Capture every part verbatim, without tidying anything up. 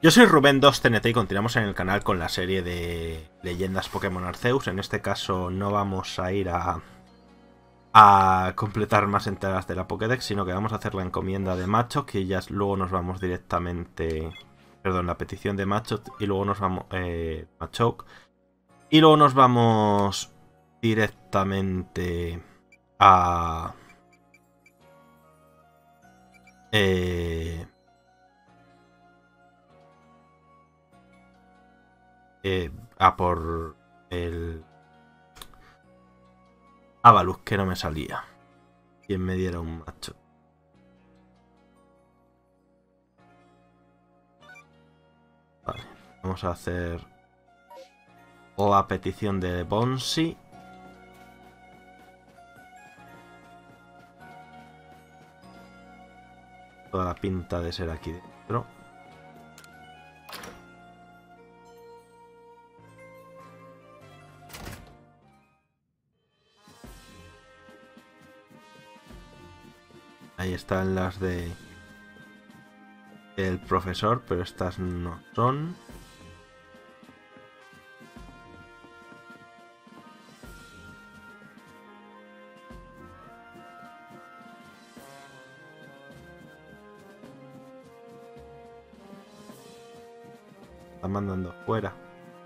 Yo soy Rubén dos T N T y continuamos en el canal con la serie de leyendas Pokémon Arceus. En este caso no vamos a ir a, a completar más entregas de la Pokédex, sino que vamos a hacer la encomienda de Machop y ya luego nos vamos directamente... Perdón, la petición de Machop y luego nos vamos... Eh, Machoke. Y luego nos vamos directamente a... Eh... Eh, a por el Avalus, que no me salía. Quien me diera un macho. Vale, vamos a hacer la petición de Bonsi. Toda la pinta de ser aquí dentro. Ahí están las de el profesor, pero estas no son. Están mandando fuera.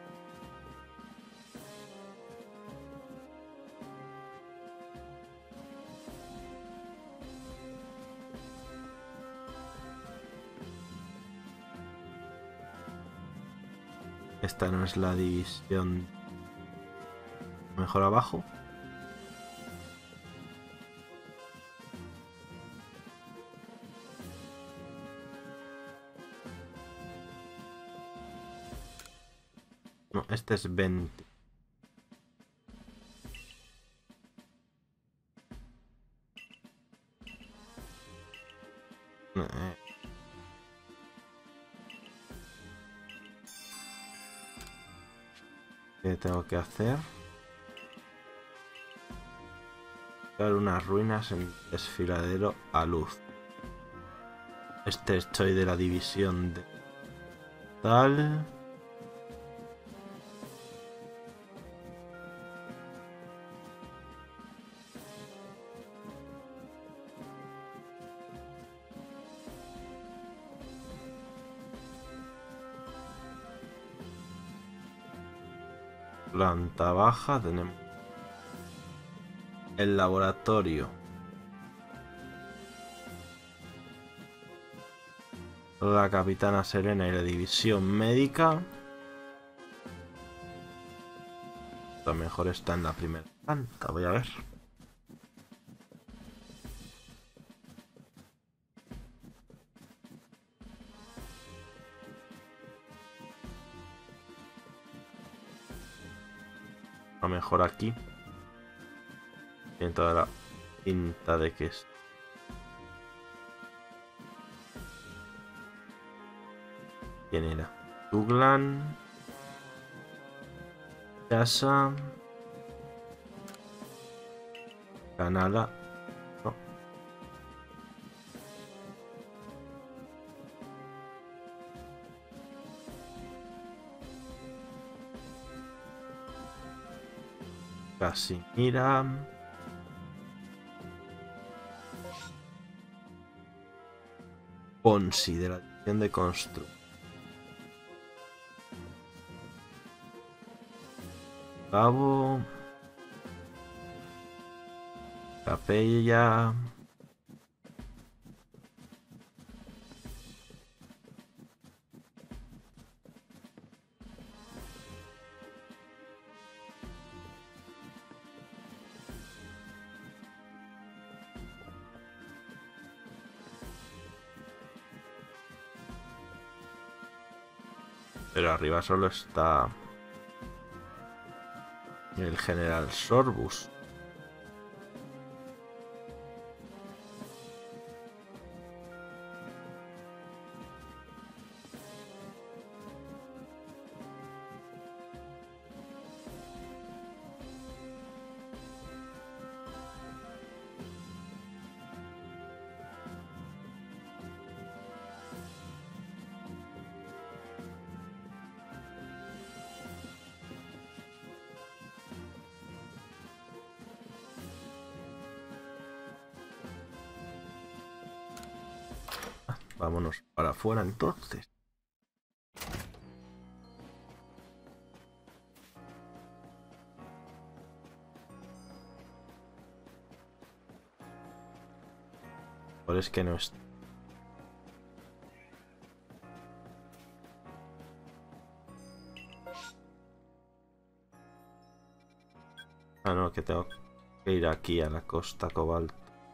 Esta no es la división. Mejor abajo. No, este es veinte. Eh. ¿Qué tengo que hacer? Dar unas ruinas en desfiladero a luz. Este estoy de la división de tal. Planta baja tenemos el laboratorio, la Capitana Serena y la división médica. A lo mejor está en la primera planta, voy a ver. A lo mejor aquí. Tiene toda la pinta de que es. ¿Quién era? Douglan. Casa. Canala. No. Casi. Mira. Ponsi de la división de Constru. Cabo. Capella. Pero arriba solo está el general Sorbus. vámonos para afuera entonces. Por es que no es. Ah, no, que tengo que ir aquí a la costa cobalto.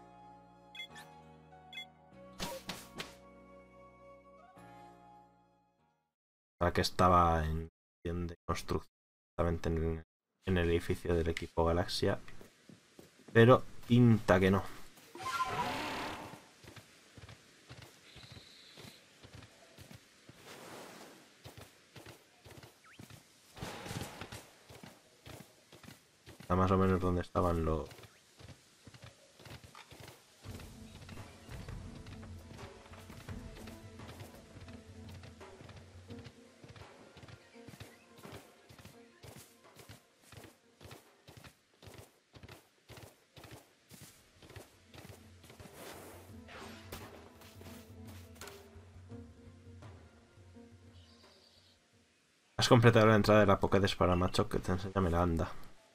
Que estaba en de construcción justamente en el, en el edificio del equipo Galaxia, pero pinta que no. Está más o menos donde estaban los. Has completado la entrada de la Pokédex para Macho, que te enseña Miranda.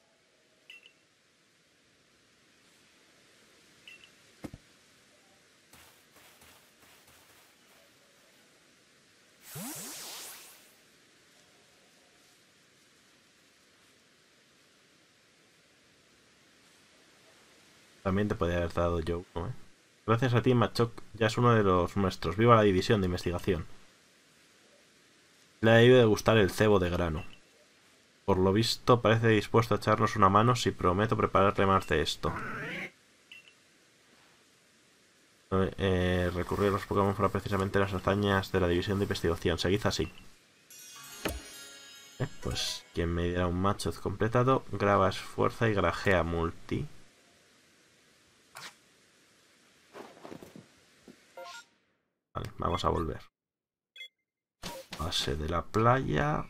También te podría haber dado yo uno, ¿eh? Gracias a ti, Machok ya es uno de los nuestros. Viva la división de investigación. Le ha debido de gustar el cebo de grano. Por lo visto, parece dispuesto a echarnos una mano si prometo prepararle más de esto. Eh, recurrir a los Pokémon fueron precisamente las hazañas de la división de investigación. Seguid así. Eh, pues quien me diera un Machop completado, graba esfuerza y grajea multi. Vale, vamos a volver. Base de la playa.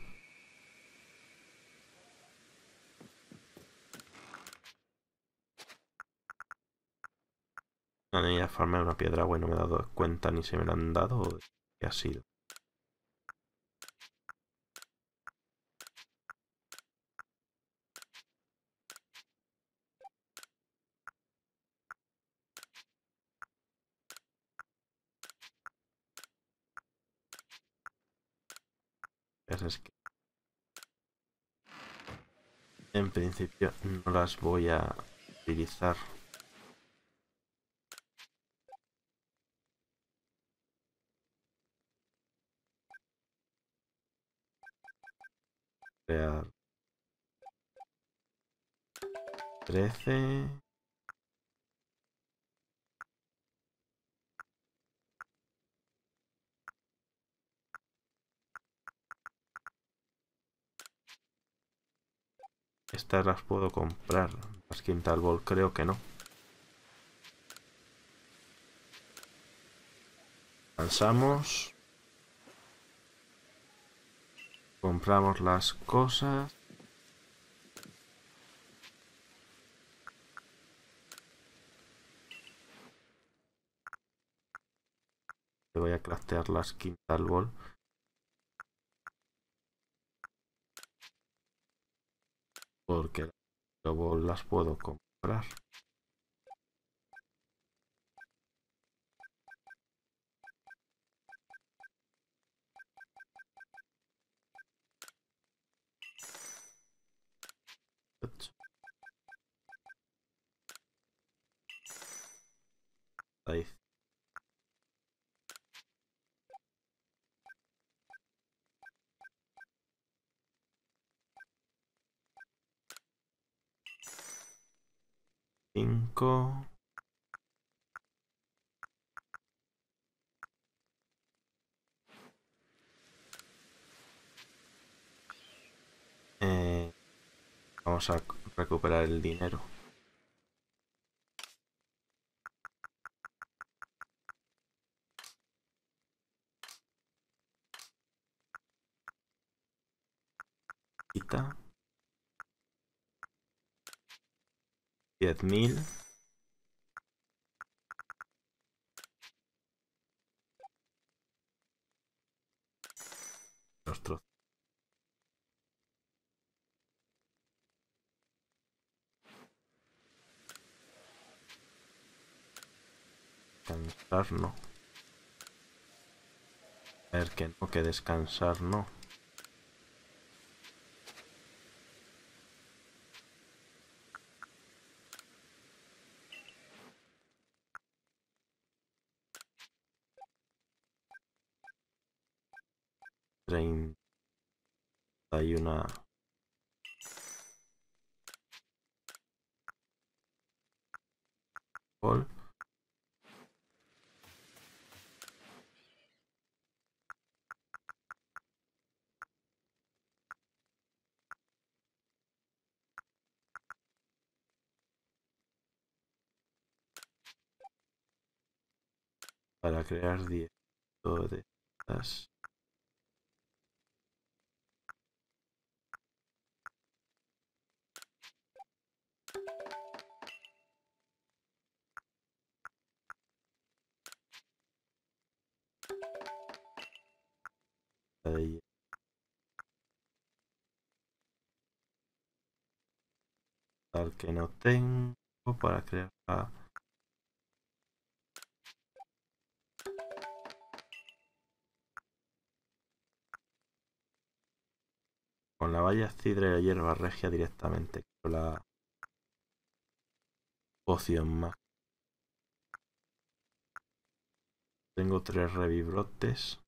Han ido a farmear una piedra, bueno, no me he dado cuenta ni se me la han dado o qué ha sido. Es que en principio no las voy a utilizar. Crear trece. Estas las puedo comprar. Las Quintal Ball creo que no. Lanzamos. Compramos las cosas. Voy a craftear las Quintal Ball. Porque luego las puedo comprar. Ahí. Cinco. Eh, vamos a recuperar el dinero. Quita. diez mil. los trozos. Descansar no. A ver, que no, que descansar no. Treinta y una. Gol. Para crear diez de estas. Ahí. Tal que no tengo para crear la... Con la valla cidra y la hierba regia directamente. Con la poción más. Tengo tres revibrotes.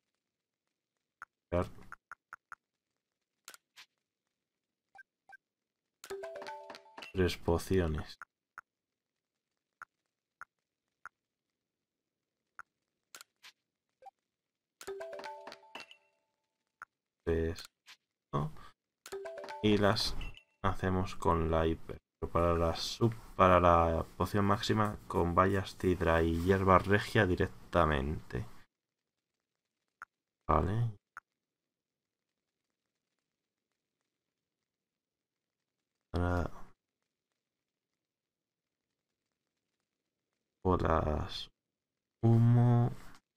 Tres pociones. Tres, ¿no? Y las hacemos con la hiper. Pero para la sub, para la poción máxima con vallas cidra y hierba regia directamente. Vale. Ahora bolas humo.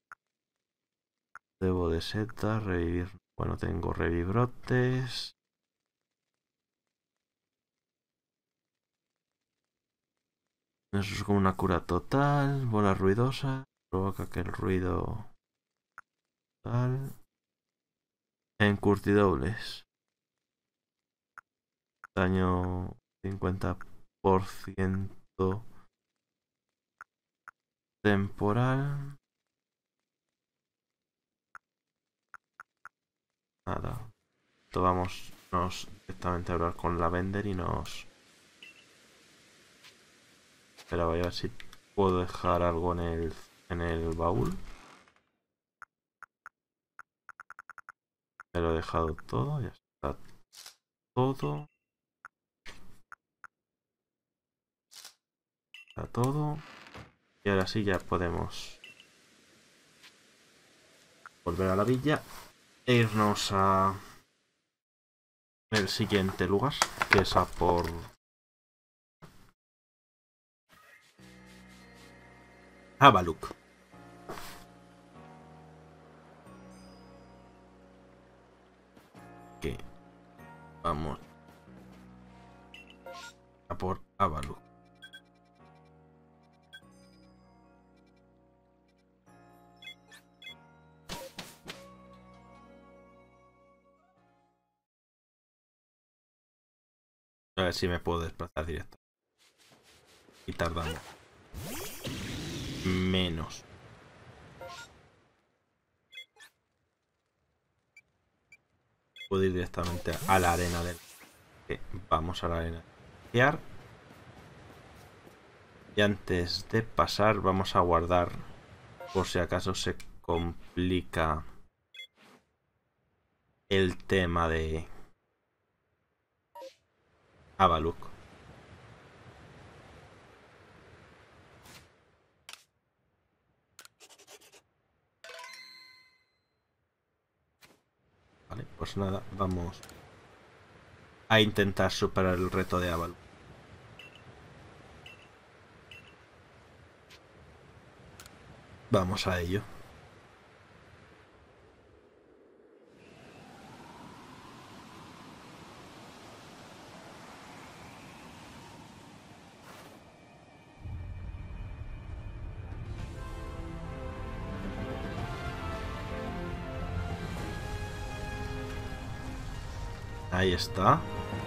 Debo de seta, revivir. Bueno, tengo revibrotes. Eso es como una cura total. Bola ruidosa. Provoca que el ruido tal. Encurtidobles. Daño cincuenta por ciento temporal. Nada. Esto vamos nos directamente a hablar con la vender y nos... Espera, voy a ver si puedo dejar algo en el, en el baúl. Me lo he dejado todo, ya está todo. Está todo. Y ahora sí ya podemos volver a la villa e irnos a el siguiente lugar, que es a por Avaluk. Que vamos a por Avaluk. A ver si me puedo desplazar directo. Y tardamos menos. Puedo ir directamente a la arena del... Vamos a la arena. Y antes de pasar vamos a guardar por si acaso se complica el tema de Avaluk. Vale, pues nada, vamos a intentar superar el reto de Avaluk. Vamos a ello. Ahí está.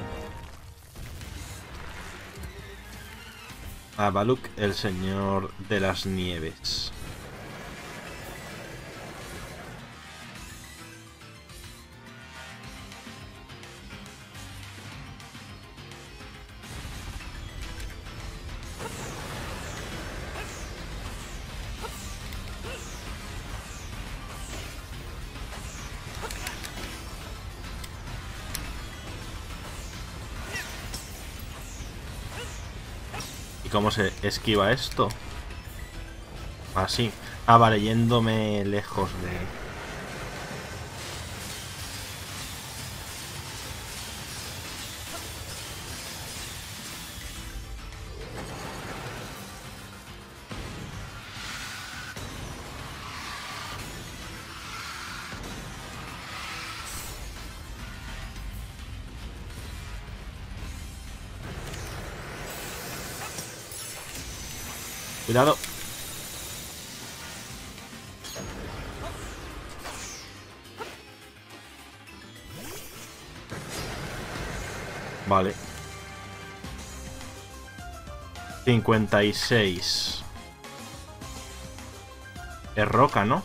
A Baluk, el señor de las nieves. ¿Y cómo se esquiva esto? Así. Ah, vale, yéndome lejos de... Cuidado. Vale. cincuenta y seis. Es roca, ¿no?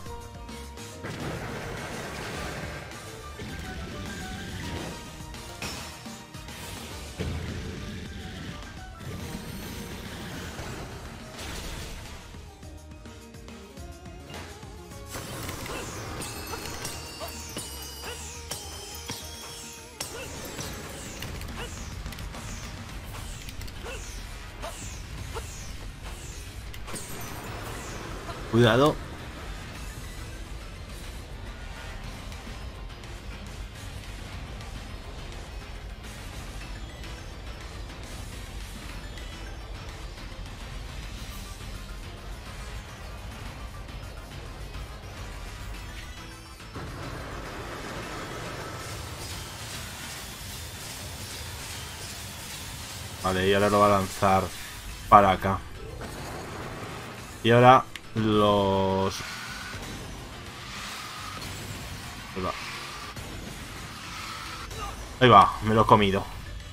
Cuidado. Vale, y ahora lo va a lanzar para acá. Y ahora los... Ahí va. Ahí va, me lo he comido.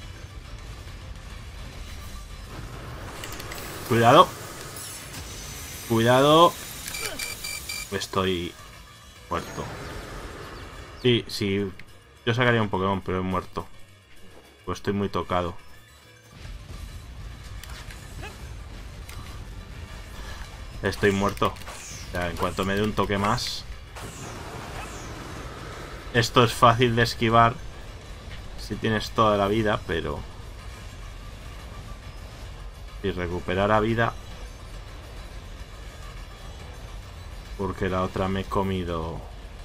Cuidado. Cuidado. Estoy muerto. Sí, sí. Yo sacaría un Pokémon, pero he muerto. Pues estoy muy tocado. Estoy muerto. O sea, en cuanto me dé un toque más. Esto es fácil de esquivar si tienes toda la vida, pero... Si recuperara vida... Porque la otra me he comido...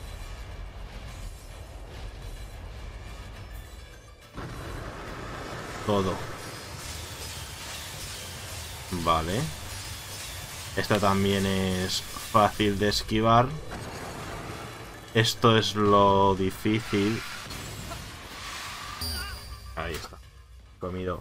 Todo. Vale. Esta también es fácil de esquivar. Esto es lo difícil. Ahí está. Comido.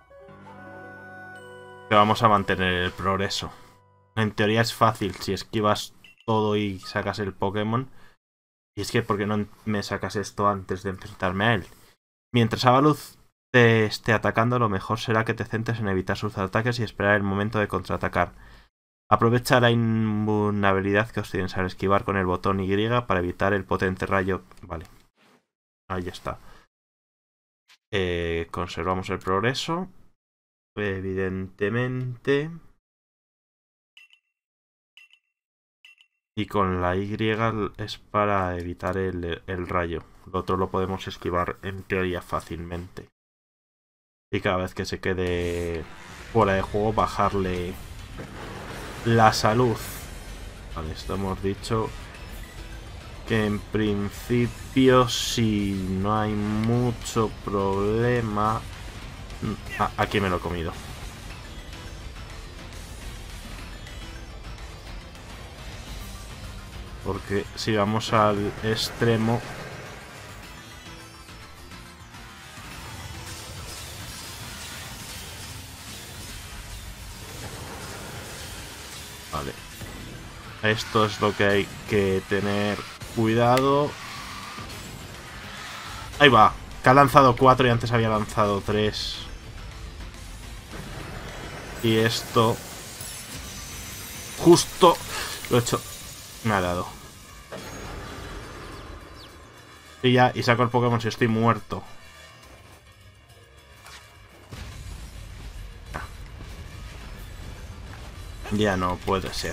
Que vamos a mantener el progreso. En teoría es fácil si esquivas todo y sacas el Pokémon. Y es que, ¿por qué no me sacas esto antes de enfrentarme a él? Mientras Avaluz te esté atacando, lo mejor será que te centres en evitar sus ataques y esperar el momento de contraatacar. Aprovecha la invulnerabilidad que obtienes al esquivar con el botón Y para evitar el potente rayo. Vale. Ahí está. Eh, conservamos el progreso. Evidentemente. Y con la Y es para evitar el, el rayo. Lo otro lo podemos esquivar en teoría fácilmente. Y cada vez que se quede fuera de juego, bajarle la salud. Vale, esto hemos dicho que en principio, si no hay mucho problema... Ah, aquí me lo he comido. Porque si vamos al extremo... Vale. Esto es lo que hay que tener cuidado. Ahí va. Que ha lanzado cuatro y antes había lanzado tres. Y esto... Justo... Lo he hecho... Me ha dado. Y ya, y saco el Pokémon si estoy muerto. Ya no puede ser.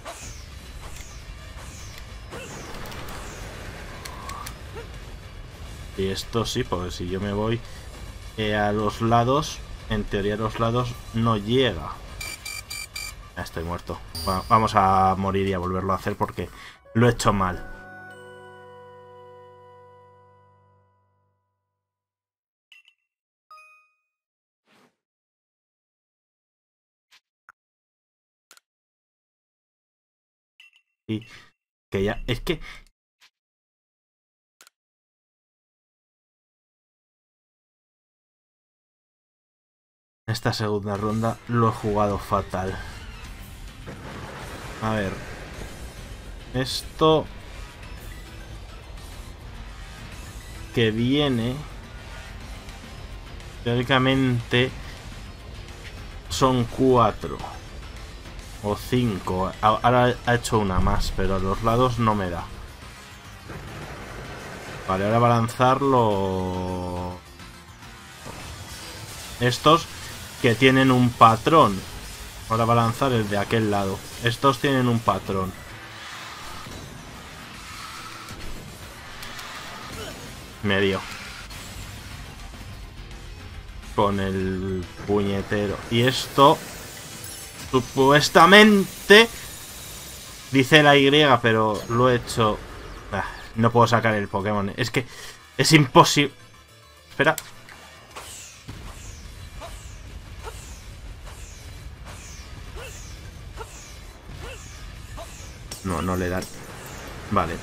Y esto sí, porque si yo me voy eh, a los lados, en teoría a los lados no llega. Ya estoy muerto. Bueno, vamos a morir y a volverlo a hacer porque lo he hecho mal. Y que ya... Es que... Esta segunda ronda lo he jugado fatal. A ver. Esto... Que viene... Teóricamente... Son cuatro. O cinco. Ahora ha hecho una más, pero a los lados no me da. Vale, ahora va a lanzarlo... Estos que tienen un patrón. Ahora va a lanzar el de aquel lado. Estos tienen un patrón. Me dio. Con el puñetero. Y esto... Supuestamente... Dice la Y, pero lo he hecho... Ah, no puedo sacar el Pokémon. Es que es imposible. Espera. No, no le dan. Vale.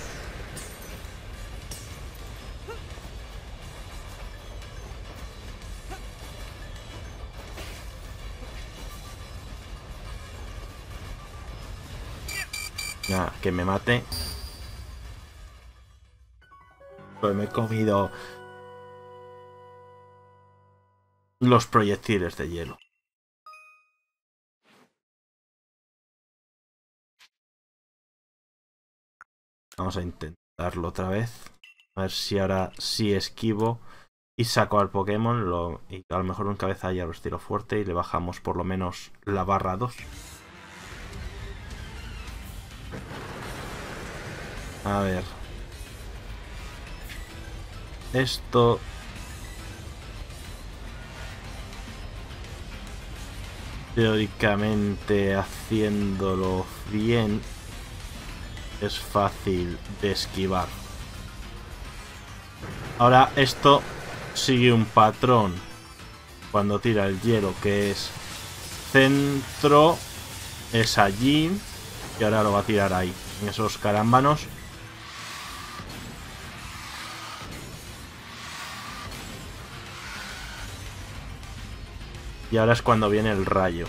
Nada, que me mate. Pues me he comido los proyectiles de hielo. Vamos a intentarlo otra vez. A ver si ahora sí esquivo y saco al Pokémon. Lo, y a lo mejor un cabeza ya lo estiro fuerte y le bajamos por lo menos la barra dos. A ver. Esto... Teóricamente, haciéndolo bien, es fácil de esquivar. Ahora esto sigue un patrón cuando tira el hielo, que es centro, es allí, y ahora lo va a tirar ahí, en esos carámbanos. Y ahora es cuando viene el rayo.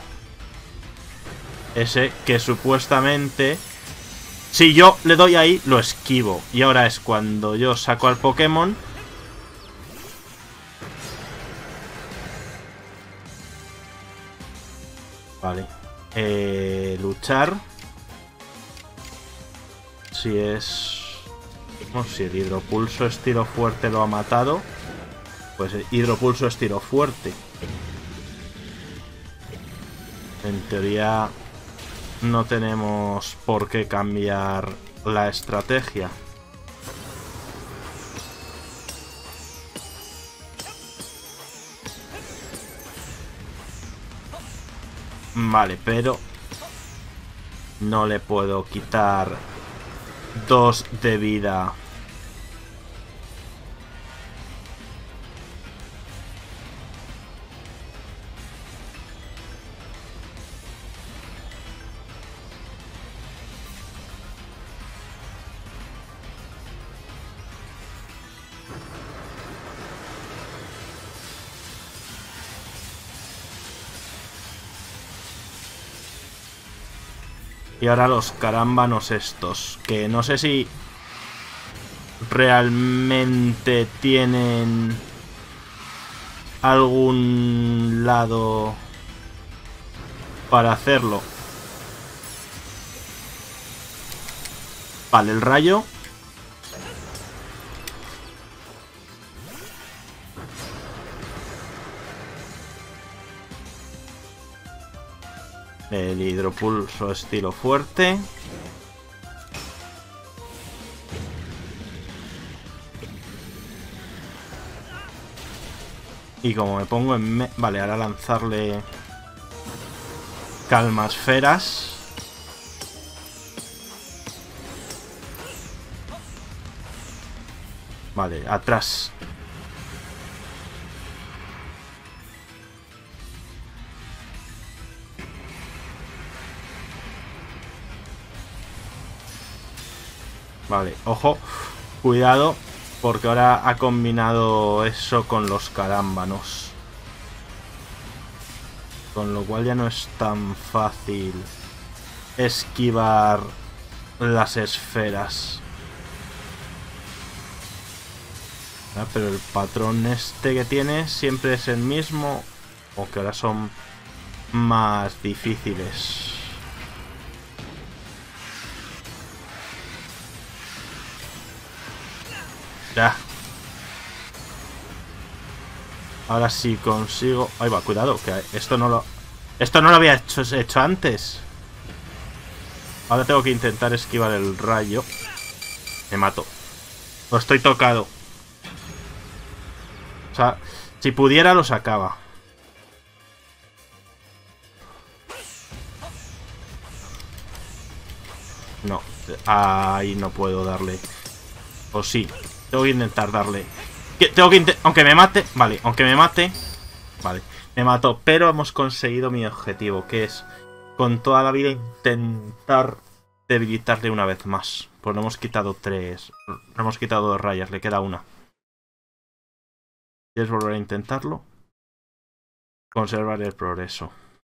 Ese que supuestamente... Si yo le doy ahí, lo esquivo. Y ahora es cuando yo saco al Pokémon. Vale. Eh, luchar. Si es... No, si el hidropulso estilo fuerte lo ha matado, pues el hidropulso estilo fuerte. En teoría no tenemos por qué cambiar la estrategia. Vale, pero no le puedo quitar dos de vida. Y ahora los carámbanos estos, que no sé si realmente tienen algún lado para hacerlo. Vale, el rayo. El hidropulso estilo fuerte. Y como me pongo en... Me vale, ahora lanzarle... calma esferas. Vale, atrás. Vale, ojo. Cuidado. Porque ahora ha combinado eso con los carámbanos. Con lo cual ya no es tan fácil esquivar las esferas. Ah, pero el patrón este que tiene siempre es el mismo. O que ahora son más difíciles. Ya. Ahora sí consigo... Ahí va, cuidado, que esto no lo... Esto no lo había hecho, hecho antes. Ahora tengo que intentar esquivar el rayo. Me mato. Lo estoy tocado. O sea, si pudiera lo sacaba. No. Ahí no puedo darle. O sí. Tengo que intentar darle. Tengo que intentar... Aunque me mate... Vale, aunque me mate... Vale, me mató. Pero hemos conseguido mi objetivo, que es con toda la vida intentar debilitarle una vez más. Pues le hemos quitado tres... Le hemos quitado dos rayas, le queda una. ¿Quieres volver a intentarlo? Conservar el progreso.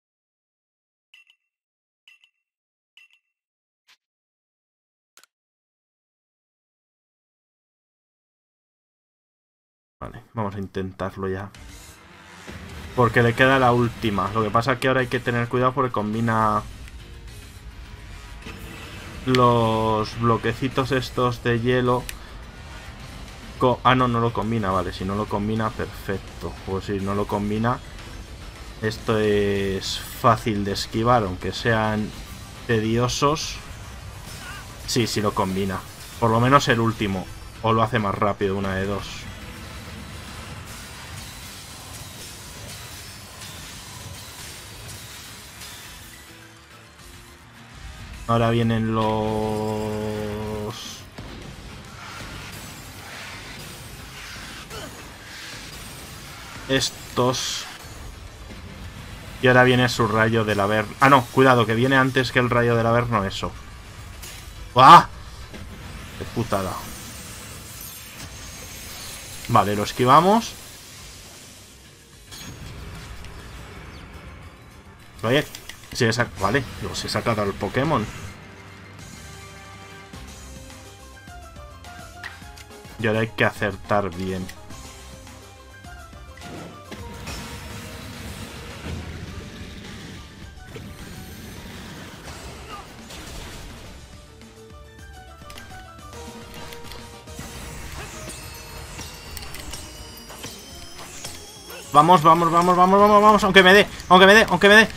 Vale, vamos a intentarlo ya. Porque le queda la última. Lo que pasa es que ahora hay que tener cuidado porque combina los bloquecitos estos de hielo. Co ah, no, no lo combina. Vale, si no lo combina, perfecto. O si no lo combina, esto es fácil de esquivar, aunque sean tediosos. Sí, sí lo combina. Por lo menos el último. O lo hace más rápido, una de dos. Ahora vienen los... Estos. Y ahora viene su rayo del Averno. Ah, no, cuidado, que viene antes que el rayo del Averno eso. ¡Ah! ¡Qué putada! Vale, lo esquivamos. Oye, si he sacado... Vale, los he sacado al Pokémon. Y ahora hay que acertar bien. Vamos, vamos, vamos, vamos, vamos, vamos. Aunque me dé, aunque me dé, aunque me dé.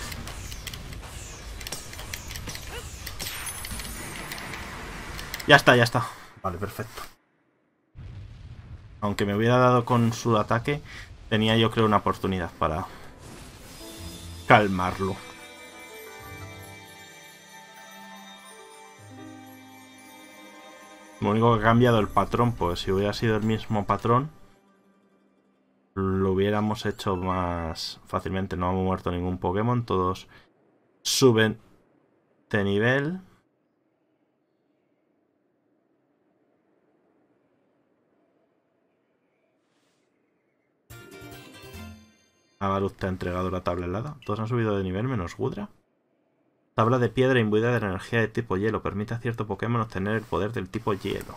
Ya está, ya está. Vale, perfecto. Aunque me hubiera dado con su ataque, tenía yo creo una oportunidad para calmarlo. Lo único que ha cambiado el patrón, pues si hubiera sido el mismo patrón, lo hubiéramos hecho más fácilmente. No ha muerto ningún Pokémon, todos suben de nivel. Agaruz te ha entregado la tabla helada. Todos han subido de nivel menos Gudra. Tabla de piedra imbuida de la energía de tipo hielo. Permite a cierto Pokémon obtener el poder del tipo hielo.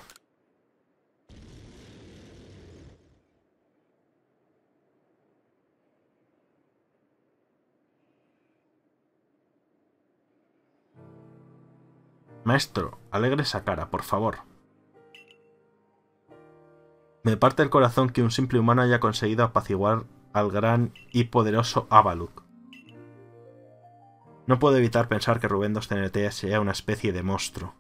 Maestro, alegre esa cara, por favor. Me parte el corazón que un simple humano haya conseguido apaciguar al gran y poderoso Avaluk. No puedo evitar pensar que Rubén dos T N T sea una especie de monstruo.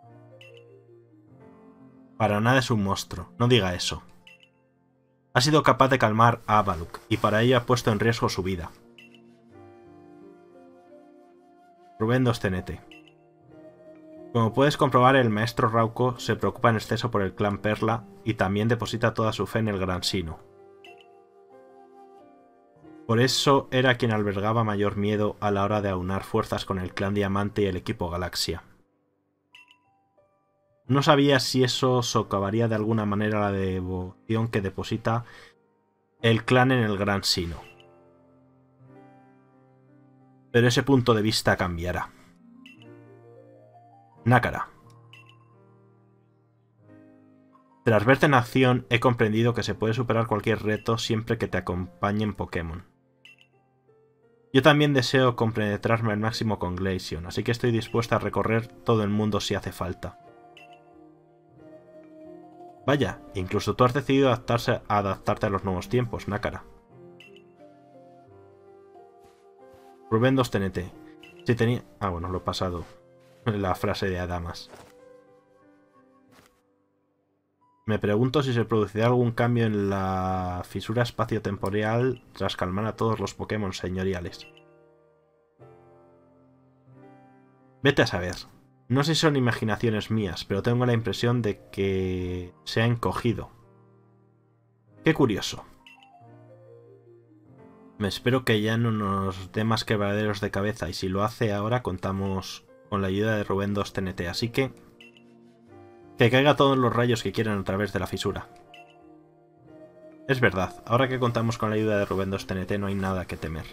Para nada es un monstruo, no diga eso. Ha sido capaz de calmar a Avaluk, y para ello ha puesto en riesgo su vida. Rubén dos T N T. Como puedes comprobar, el maestro Rauco se preocupa en exceso por el clan Perla y también deposita toda su fe en el Gran Sino. Por eso era quien albergaba mayor miedo a la hora de aunar fuerzas con el clan Diamante y el equipo Galaxia. No sabía si eso socavaría de alguna manera la devoción que deposita el clan en el Gran Sino. Pero ese punto de vista cambiará. Nácara. Tras verte en acción, he comprendido que se puede superar cualquier reto siempre que te acompañen Pokémon. Yo también deseo compenetrarme al máximo con Glaceon, así que estoy dispuesta a recorrer todo el mundo si hace falta. Vaya, incluso tú has decidido adaptarse, adaptarte a los nuevos tiempos, Nácara. Rubén dos T N T. Si tenía... Ah, bueno, lo he pasado. La frase de Adamas. Me pregunto si se producirá algún cambio en la fisura espaciotemporal tras calmar a todos los Pokémon señoriales. Vete a saber. No sé si son imaginaciones mías, pero tengo la impresión de que se ha encogido. Qué curioso. Me espero que ya no nos dé más quebraderos de cabeza, y si lo hace ahora contamos con la ayuda de Rubén dos T N T, así que... que caiga todos los rayos que quieran a través de la fisura. Es verdad, ahora que contamos con la ayuda de Rubén dos T N T no hay nada que temer.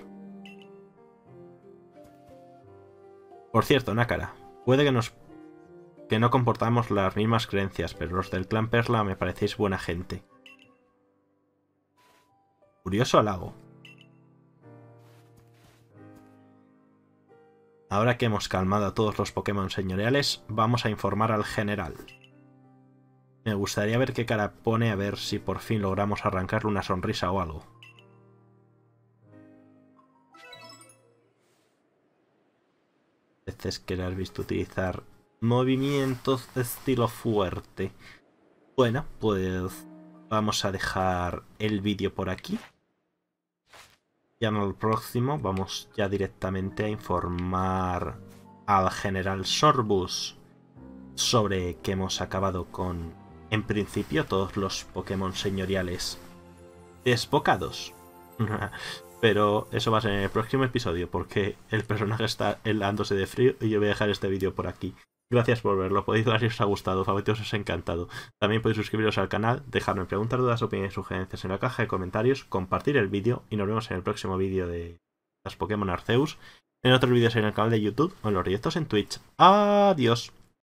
Por cierto, Nácara, puede que nos... que no comportamos las mismas creencias, pero los del clan Perla me parecéis buena gente. Curioso halago. Ahora que hemos calmado a todos los Pokémon señoriales, vamos a informar al general. Me gustaría ver qué cara pone, a ver si por fin logramos arrancarle una sonrisa o algo. Veces que le has visto utilizar movimientos de estilo fuerte. Bueno, pues vamos a dejar el vídeo por aquí. Ya en el próximo vamos ya directamente a informar al general Sorbus sobre que hemos acabado con, en principio, todos los Pokémon señoriales desbocados. Pero eso va a ser en el próximo episodio, porque el personaje está helándose de frío y yo voy a dejar este vídeo por aquí. Gracias por verlo, podéis dar si os ha gustado, favoritos os ha encantado. También podéis suscribiros al canal, dejarme preguntas, dudas, opiniones y sugerencias en la caja de comentarios, compartir el vídeo y nos vemos en el próximo vídeo de las Pokémon Arceus, en otros vídeos en el canal de YouTube o en los directos en Twitch. ¡Adiós!